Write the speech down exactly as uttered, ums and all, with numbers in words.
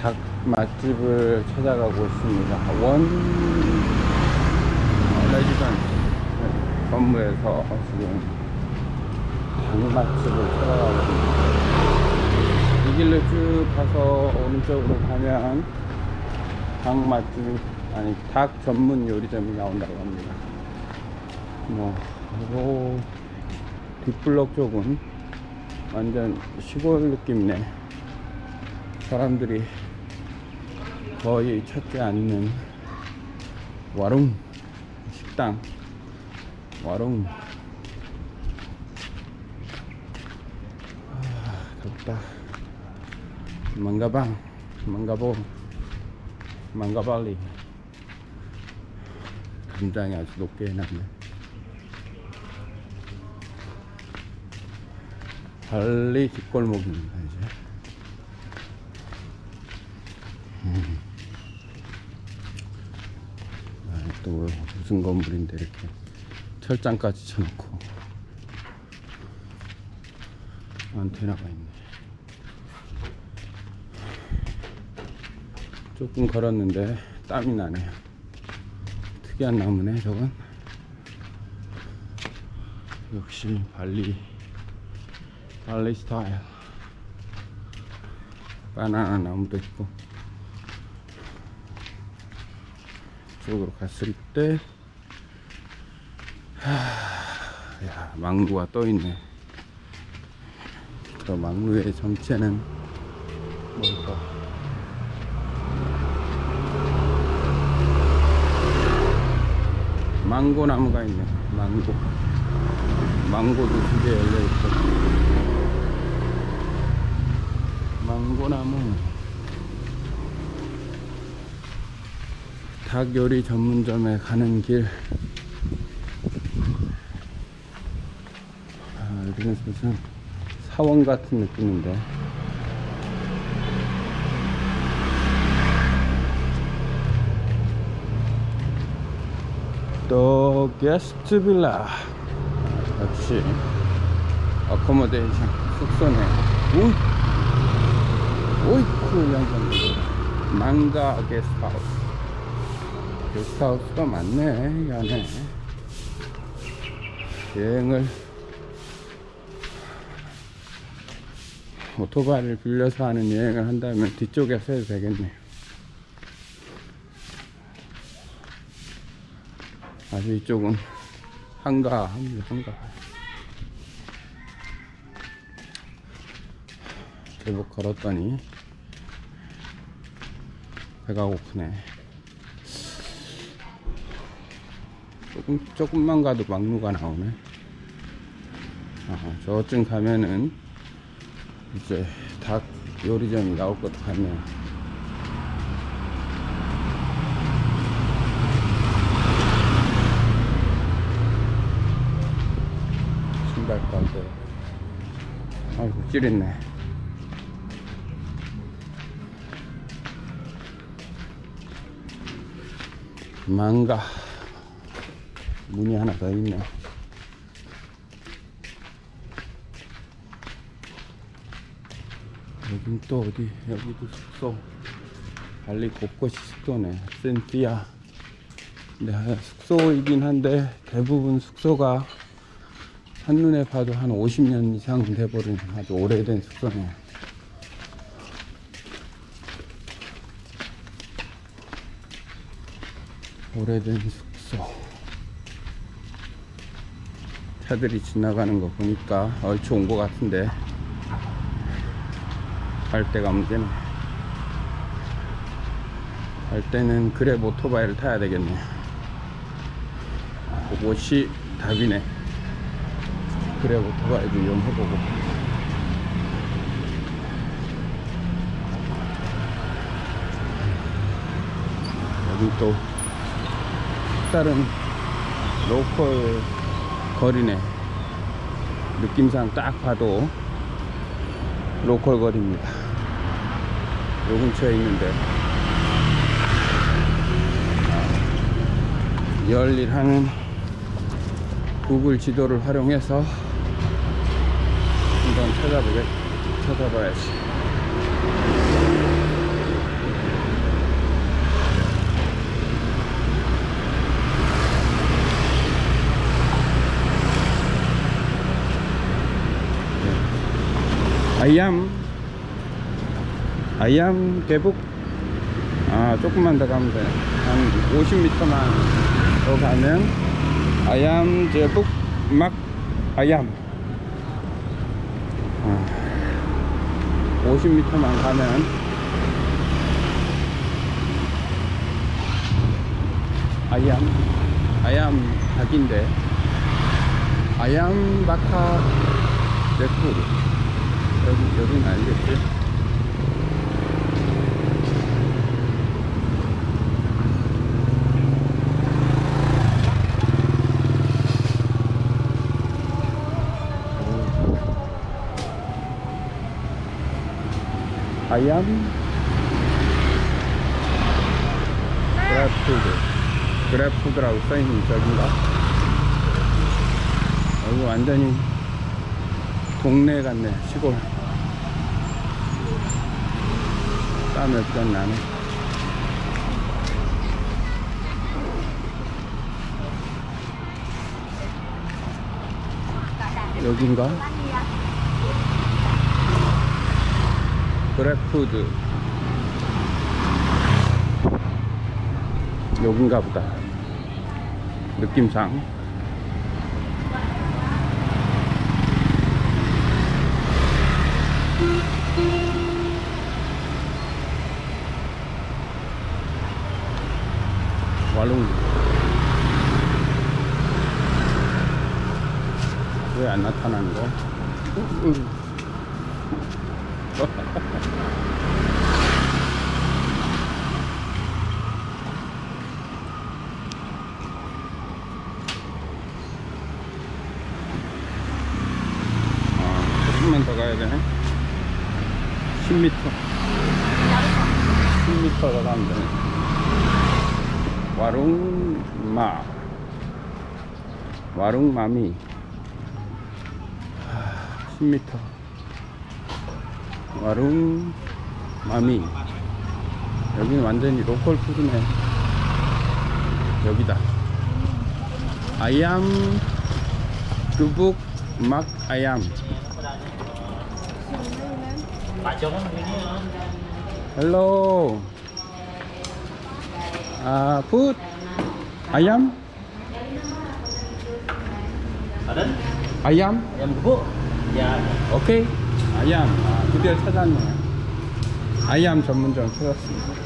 닭 맛집을 찾아가고 있습니다. 원 레지던스 건물에서 지금 닭 맛집을 찾아가고 있습니다. 이 길로 쭉 가서 오른쪽으로 가면 닭 맛집, 아니 닭 전문 요리점이 나온다고 합니다. 뭐 요 뒷블럭 쪽은 완전 시골 느낌이네. 사람들이 거의 찾지 않는 와룽 식당, 와룽. 아, 덥다. 망가방, 망가보, 망가발리. 감당이 아주 높게 해놨네. 발리 뒷골목입니다. 이제 음. 아, 또 무슨 건물인데 이렇게 철장까지 쳐놓고 안테나가 있네. 조금 걸었는데 땀이 나네요. 특이한 나무네 저건. 역시 발리 발리 스타일. 바나나 나무도 있고. 쪽으로 갔을 때, 하, 야, 망루가 떠 있네. 저 망루의 정체는 뭘까? 망고 나무가 있네. 망고. 망고도 두 개 열려 있고. 망고나무. 닭 요리 전문점에 가는 길. 아, 여기는 무슨 사원 같은 느낌인데. 또 게스트 빌라. 역시 어코모데이션 숙소네. 오, 오이쿠 양반들. 망가 게스트하우스. 게스트하우스가 많네 이 안에. 여행을 오토바이를 빌려서 하는 여행을 한다면 뒤쪽에서 해도 되겠네요. 아주 이쪽은 한가합니다. 한가. 제법 걸었더니 배가 고프네. 조금, 조금만 가도 막루가 나오네. 아, 저쯤 가면은 이제 닭 요리점이 나올 것 같네요. 신발 가게. 아이고, 찌릿네. 망가. 문이 하나 더 있네. 여긴 또 어디? 여기도 숙소. 발리 곳곳이 숙소네. 센티아. 네, 숙소이긴 한데 대부분 숙소가 한눈에 봐도 한 오십 년 이상 돼버린 아주 오래된 숙소네. 오래된 숙소. 차들이 지나가는 거 보니까 얼추 온 것 같은데 갈 데가 문제네. 갈 때는 그랩 오토바이를 타야 되겠네. 그것이 답이네. 그랩 오토바이도 이용해보고. 여기 또 다른 로컬 거리네. 느낌상 딱 봐도 로컬 거리입니다. 요 근처에 있는데 열일하는 구글 지도를 활용해서 한번 찾아보게 찾아봐야지. 아이암 아이암 계북. 아 조금만 더 가면 돼한 오십 미터만 더 가면 아이암 제북 막 아이암. 아, 오십 미터만 가면 아이암 아이암 닭인데 아이암 바카 레쿠르. 여기 여기는 알겠지? 아이암 그래프푸드 그래프푸드라고 써있는 저긴가? 여기 완전히 동네 같네. 시골 땀 몇 번 나네. 여긴가? 그래프푸드 여긴가 보다 느낌상. 와룽 왜 안 나타나는 거? 조금만 더 가야 되네. 십 미터 십 미터 더 가면 되네. 와룽마 와룽마미 십 미터 와룽마미. 여기는 완전히 로컬 푸드네. 여기다 아이암 두북 막 아이암. 헬로 아 푸드 아이암 아이암 오케이 아이암. 아, 드디어 찾았네. 아이암 전문점 찾았습니다.